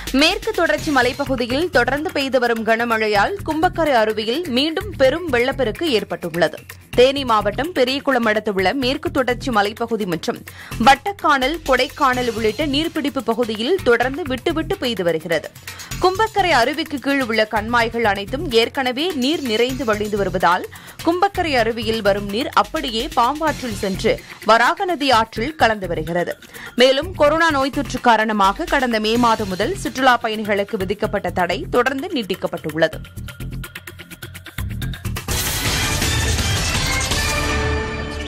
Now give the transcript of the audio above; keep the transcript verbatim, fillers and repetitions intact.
மேற்கு தொடர்ச்சி மலைப்பகுதியில் தொடர்ந்து பெய்து வரும் கனமழையால் கும்பக்கரை அருவியில் மீண்டும் பெரும் வெள்ளப்பெருக்கு ஏற்பட்டுள்ளது. தேனி மாவட்டம் பெரியகுளம் அடுத்துள்ள மேற்கு தொடர்ச்சி மலைப்பகுதி மற்றும் வட்டக்கானல், கொடைக்கானல் உள்ளிட்ட நீர்பிடிப்பு பகுதியில் தொடர்ந்து விட்டுவிட்டு பெய்து வருகிறது. கும்பக்கரை அருவிக்கு கீழ் உள்ள கண்மாய்கள் அனைத்தும் ஏற்கனவே நீர் நிறைந்து வழிந்து வருவதால் கும்பக்கரை அருவியில் வரும் நீர் அப்படியே பாம்பாற்றில் சென்று வராக நதி ஆற்றில் கலந்து வருகிறது. மேலும் கொரோனா நோய் தொற்று காரணமாக கடந்த மே மாதம் முதல் சுற்றுலாப் பயணிகளுக்கு விதிக்கப்பட்ட தடை தொடர்ந்து நீட்டிக்கப்பட்டுள்ளது.